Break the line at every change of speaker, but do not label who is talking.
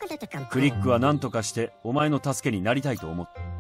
クリックは何とかしてお前の助けになりたいと思って。